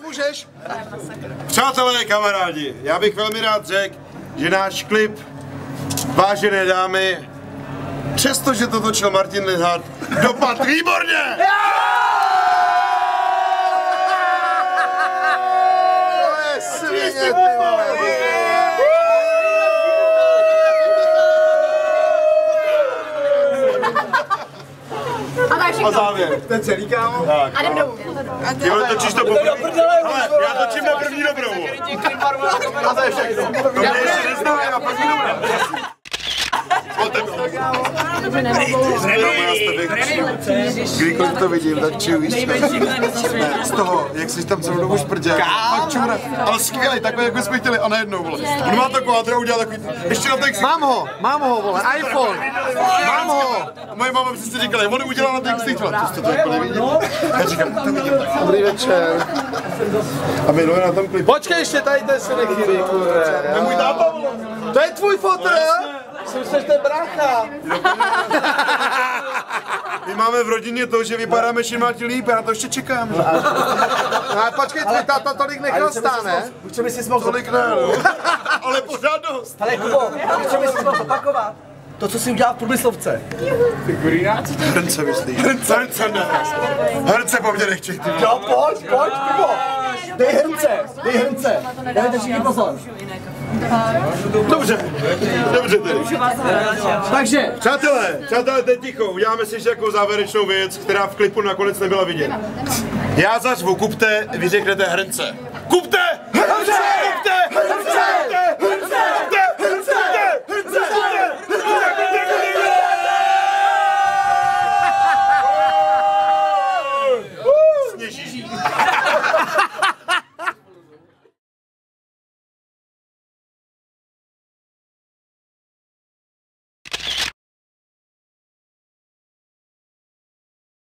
můžeš. Přátelé, kamarádi, já bych velmi rád řekl, že náš klip Vážené dámy, přestože to točil Martin Lithart, dopad výborně! A závěr. Ten celý, kámo. A jdem domů. Ty vole, točíš to poprvé. Ale já točím na první dobrou. A to je všechno. To mě ještě neznamená na první dobrou. Kdykoliv to vidím, tak čiju, víš co? Ne, z toho, jak jsi tam celou dobu šprděl. Fakt čumra. Ale skvělej, takhle jak jsme chtěli a najednou, vole. On má takovou adra, udělal takový, ještě na ten Mám ho, vole, iPhone. Mám ho. Moje máma přesně říkala, on udělal na ten ksicht, vole. To jste to jako neviděl? Já říkám, to vidím. Dobrý večer. A my jdeme na tom klipu. Počkej, ještě tady ten se nechybí, kurve. To je můj táta, vole. To je tvůj fotel? Jsem se ten brácha. My máme v rodině to, že vypadáme čím dál tím líp, já na to ještě čekám. No ale počkej, tvůj táta tolik nechlastá, ne? Co bys si mohl Tolik ne, no. Ale pořád dost. Ale Kubo, co bys si mohl zopakovat? To, co jsi udělal v průmyslovce. Hrnce myslíš? Hrnce ne. Hrnce po mně nechtěj, ty. Jo, pojď, Kubo. Dej hrnce. Dejte všichni pozor. Dobře tedy. Takže. Přátelé, teď ticho, uděláme si ještě jako závěrečnou věc, která v klipu nakonec nebyla vidět. Já zařvu kupte, vy řeknete hrnce. Kupte! Hrnce! Kupte! Hrnce!